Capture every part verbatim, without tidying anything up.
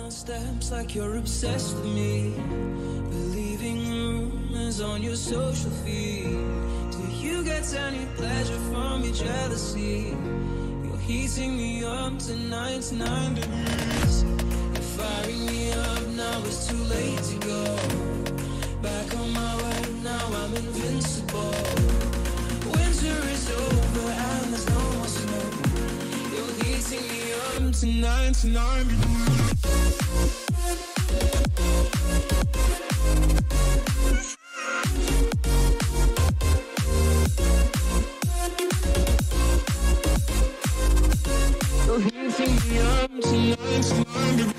my steps like you're obsessed with me, believing rumors on your social feed. Do you get any pleasure from your jealousy? You're heating me up to ninety-nine degrees. You're firing me up, now it's too late to go. Back on my way, now I'm invincible. Winter is over and there's no more snow. You're heating me up to ninety-nine degrees. You're heating me up to ninety-nine degrees.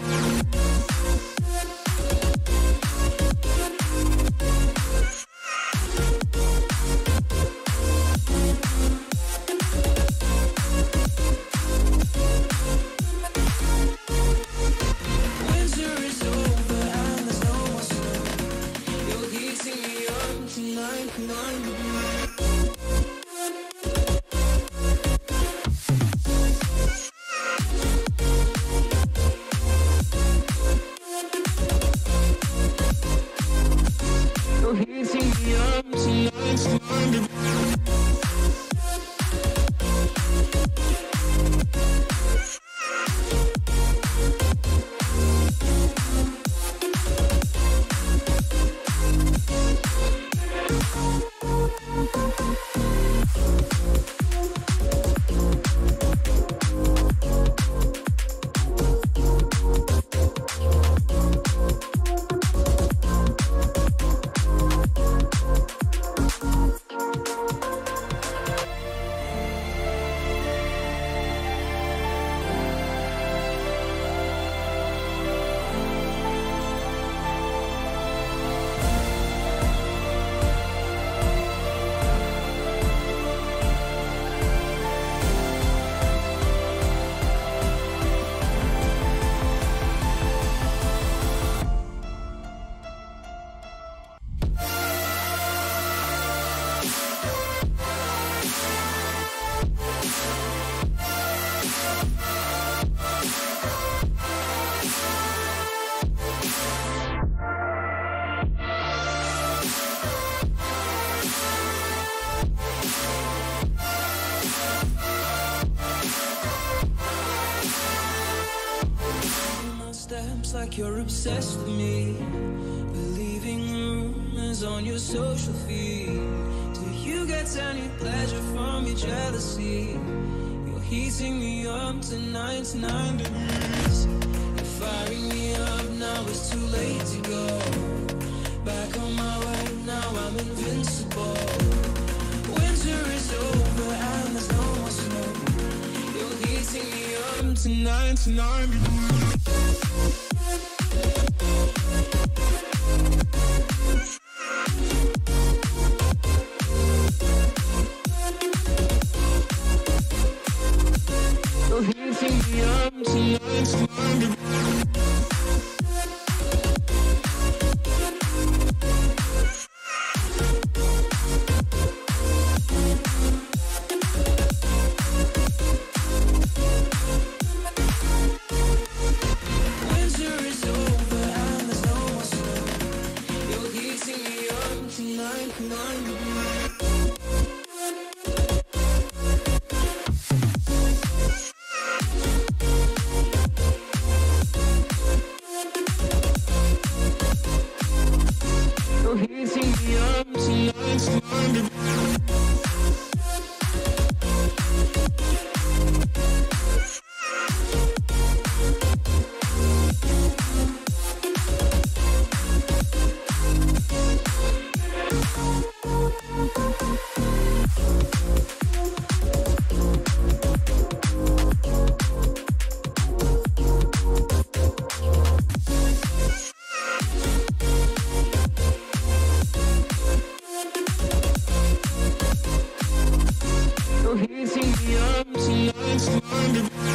Like you're obsessed with me, believing rumors on your social feed. Do you get any pleasure from your jealousy? You're heating me up to ninety-nine degrees. You're firing me up, now it's too late to go. Back on my way, now I'm invincible. Winter is over and there's no more snow. You're heating me up to ninety-nine degrees. You're heating me up to ninety-nine degrees. You're heating me up to ninety-nine degrees.